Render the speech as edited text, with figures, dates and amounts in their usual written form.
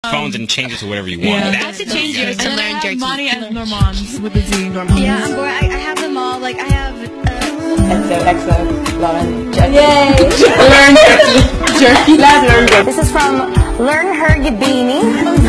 phones and change it to whatever you want. Yeah. That- I have to change yours to learn jerky. Money and Normans with the Z. Yeah, I'm bored. I have them all. Like, I have... XOXO, Lauren, Jerky. Yay! Learn Jerky. Jerky, let's learn Jerky. This is from Learn Her Gibini.